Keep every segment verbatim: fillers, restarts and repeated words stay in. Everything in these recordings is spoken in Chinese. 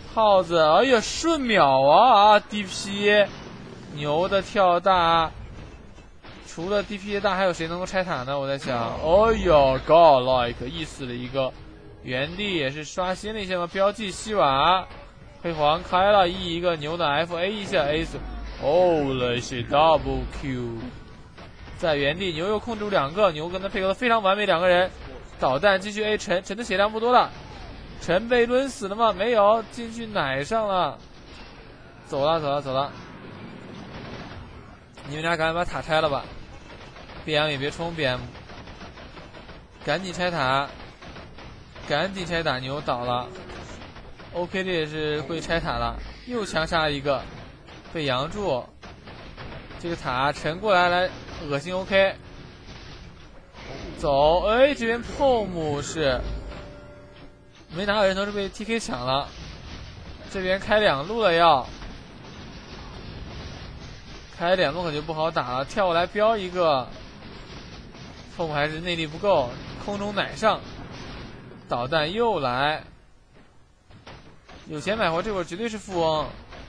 耗子，哎呀，瞬秒啊啊 ！D P， 牛的跳大。除了 D P 大，还有谁能够拆塔呢？我在想，哦呦 ，Godlike 意思的一个原地也是刷新了一下嘛，标记西瓦，黑皇开了 E 一个牛的 F A 一下 A 死，哦了是 double Q， 在原地牛又控制住两个，牛跟他配合的非常完美，两个人导弹继续 A 陈，陈的血量不多了，陈被抡死了吗？没有，进去奶上了，走了走了走了，你们俩赶紧把塔拆了吧。B M 也别冲 B M， 赶紧拆塔，赶紧拆塔，牛倒了。OK， 这也是会拆塔了，又强杀一个，被扬住。这个塔沉过来，来恶心 OK， 走，哎，这边 P O M 是没拿到人头，是被 T K 抢了。这边开两路了要。开两路可就不好打了，跳过来标一个。P O M 还是内力不够，空中奶上，导弹又来，有钱买活这会儿绝对是富翁。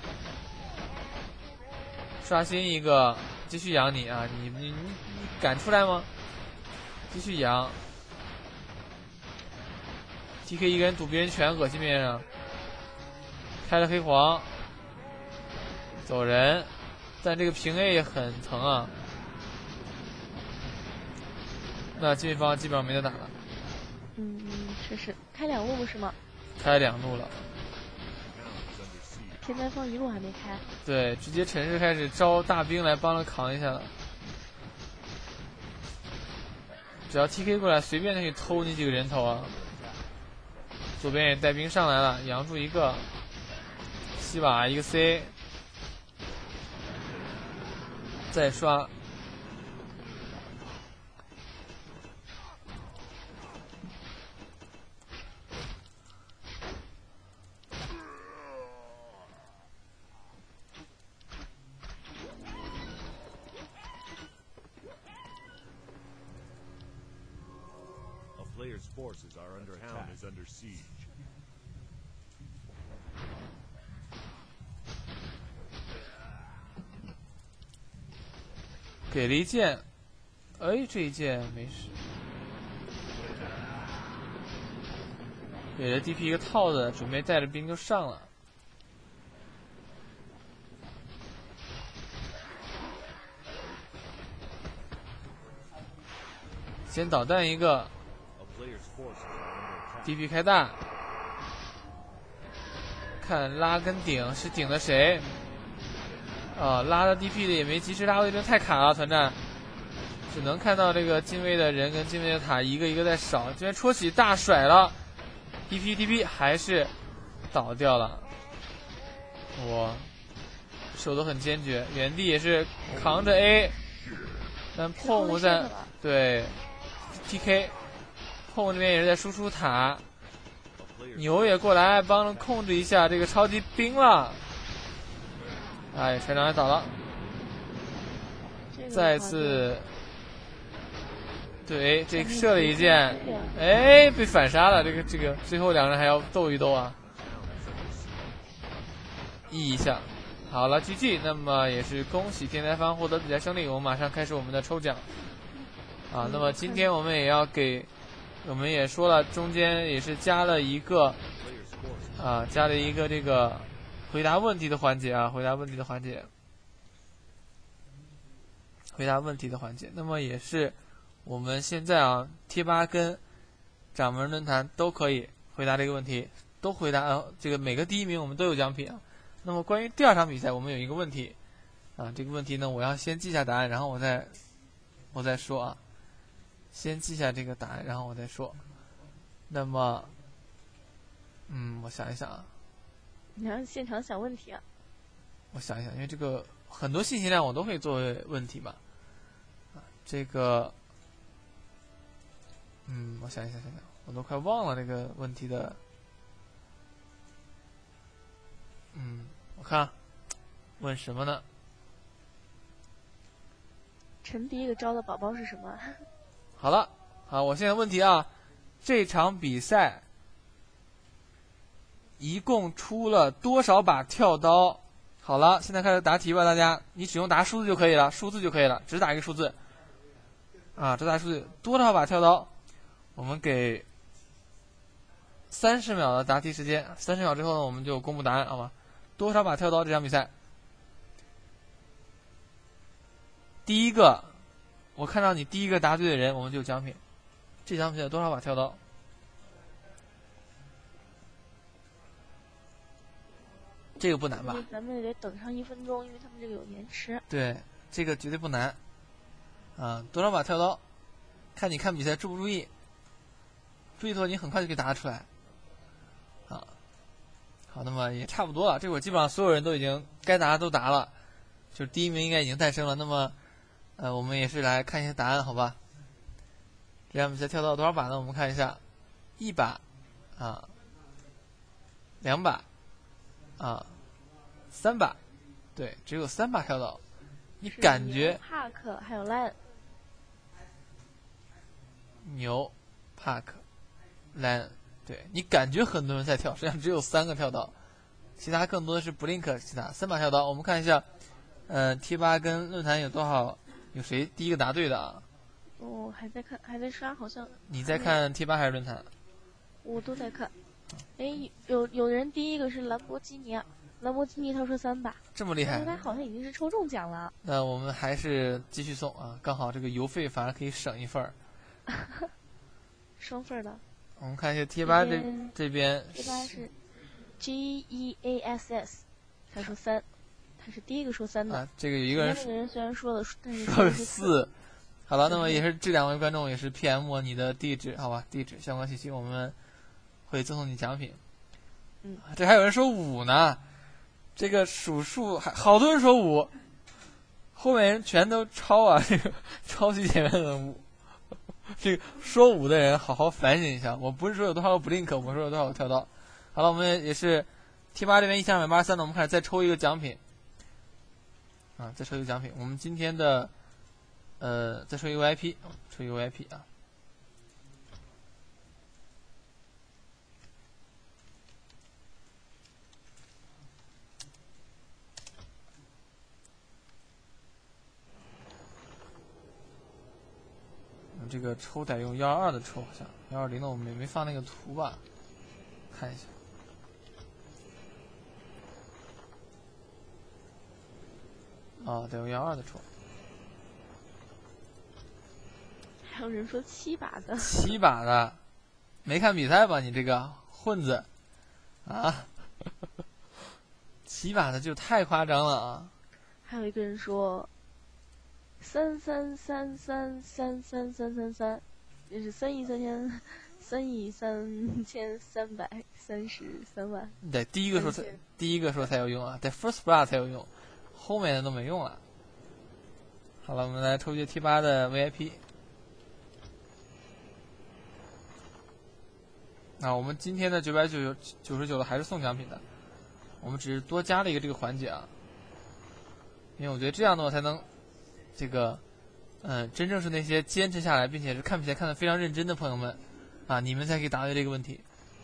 刷新一个，继续养你啊！你你你你敢出来吗？继续养。T K 一个人堵别人拳，恶心别人啊！开了黑皇，走人，但这个平 A 也很疼啊。那这方基本上没得打了。 嗯，是是，开两路不是吗？ 开两路了。 偏南方一路还没开。 对，直接陈氏开始招大兵来帮着扛一下了。只要 T K 过来，随便就可以偷你几个人头啊。左边也带兵上来了，扬住一个，西瓦一个 C， 再刷。 Forces are under attack. Is under siege. 给了一剑，哎，这一剑没事。给了 D P 一个套子，准备带着兵就上了。先导弹一个。D P 开大，看拉跟顶是顶的谁？啊，拉的 D P 的也没及时拉位置，太卡了，团战，只能看到这个近位的人跟近位的塔一个一个在少。这边戳起大甩了 ，D P D P 还是倒掉了。我手都很坚决，原地也是扛着 A， 但 P O M 在对 T K。P O M 这边也是在输出塔，牛也过来帮着控制一下这个超级兵了。哎，船长也倒了，再次对这射了一箭，哎，被反杀了。这个这个最后两个人还要斗一斗啊，E一下，好了 G G。那么也是恭喜天才方获得比赛胜利，我们马上开始我们的抽奖啊。那么今天我们也要给。我们也说了，中间也是加了一个，啊，加了一个这个回答问题的环节啊，回答问题的环节，回答问题的环节。那么也是我们现在啊，贴吧跟掌门论坛都可以回答这个问题，都回答、呃、这个每个第一名我们都有奖品啊。那么关于第二场比赛，我们有一个问题啊，这个问题呢，我要先记下答案，然后我再我再说啊。先记下这个答案，然后我再说。那么，嗯，我想一想啊。 你要现场想问题啊？ 我想一想，因为这个很多信息量我都会作为问题嘛。啊，这个，嗯，我想一想，想想，我都快忘了这个问题的。嗯，我看，问什么呢？ 陈第一个招的宝宝是什么？ 好了，好，我现在问题啊，这场比赛一共出了多少把跳刀？好了，现在开始答题吧，大家，你只用答数字就可以了，数字就可以了，只打一个数字。啊，只打数字，多少把跳刀？我们给三十秒的答题时间，三十秒之后呢，我们就公布答案，好吗？多少把跳刀这场比赛？第一个，我看到你第一个答对的人，我们就有奖品。这场比赛有多少把跳刀？这个不难吧？ 咱们得等上一分钟，因为他们这个有延迟。 对，这个绝对不难。啊，多少把跳刀？看你看比赛注不注意？注意的话，你很快就可以答得出来。啊，好，那么也差不多了。这会儿基本上所有人都已经该答的都答了，就是第一名应该已经诞生了。那么，呃，我们也是来看一下答案，好吧？这场比赛跳到多少把呢？我们看一下，一把，啊，两把，啊，三把，对，只有三把跳刀。你感觉帕克还有兰， 牛、帕克、兰，对你感觉很多人在跳，实际上只有三个跳刀，其他更多的是 blink 其他三把跳刀。我们看一下，呃 ，T 八跟论坛有多少？有谁第一个答对的啊？ 哦，还在看，还在刷，好像。 你在看 T 八还是论坛？ 我都在看。哎，有有人第一个是兰博基尼，兰博基尼他说三把， 这么厉害？ 他好像已经是抽中奖了。 那我们还是继续送啊，刚好这个邮费反而可以省一份儿。 双份的。 我们看一下 T 八这这边 T 八是 G E A S S， 他说三，他是第一个说三的。 啊，这个有一个人那个人虽然说了，但是说是四。好了，那么也是这两位观众也是 P M 我你的地址，好吧？地址相关信息我们会赠送你奖品。 嗯， 这还有人说五呢，这个数数还好多人说五，后面人全都抄啊，这个抄袭前面的五。这个说五的人好好反省一下，我不是说有多少个 blink， 我说有多少个跳刀。好了，我们也是 T 八这边一千二百八十三的，我们开始再抽一个奖品。啊，再抽一个奖品，我们今天的。呃，再抽一个 V I P， 抽一个 V I P 啊！嗯，这个抽得用幺二二的抽，好像幺二零的我们没没放那个图吧？看一下。啊，得用幺二的抽。 还有人说七把的， 七把的，没看比赛吧？你这个混子，啊，七把的就太夸张了啊！ 还有一个人说三三三三三三三三三，也是三亿三千三亿三千三百三十三万。 对，第一个说才第一个说才有用啊，在 first blood 才有用，后面的都没用了。好了，我们来抽一 T 八的 V I P。那我们今天的九百九九十九的还是送奖品的，我们只是多加了一个这个环节啊，因为我觉得这样的话才能，这个，嗯，真正是那些坚持下来并且是看比赛看得非常认真的朋友们，啊，你们才可以答对这个问题。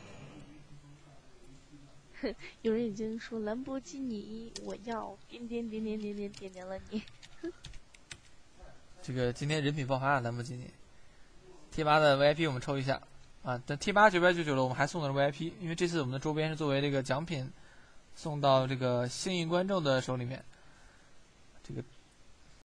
有人已经说兰博基尼，我要点点点点点点点点了你。 这个今天人品爆发啊，兰博基尼 T 八的 V I P 我们抽一下。啊，等 T 八九百九十九了，我们还送的是 V I P， 因为这次我们的周边是作为这个奖品送到这个幸运观众的手里面。这个